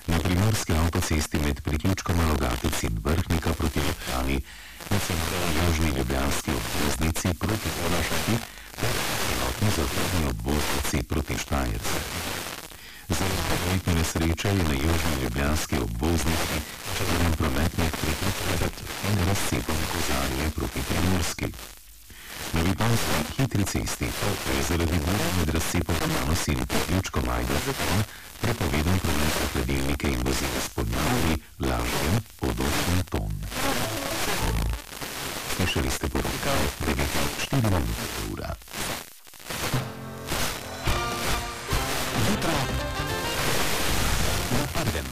Na primorski avtocesti med priključkoma Rogatec in Vrhnika proti Ljubljani, na severno-južni ljubljanski obvoznici proti Koroški ter celotni zahodni obvoznici proti Štajerci. Zaradi prometne nesreče je na južni ljubljanski obvoznici črnem prometnih priključkov in razcepom Kozarje proti Primorski. Na vipanski hitri cesti pa je zaradi burja med razcepom Panos in priključkom Ajda prepovedan promet za hladilnike in vozila s podnavami, lažjem, podočnim ton. Slišali ste poročilo 9:04 ura. Jutro na Prvem.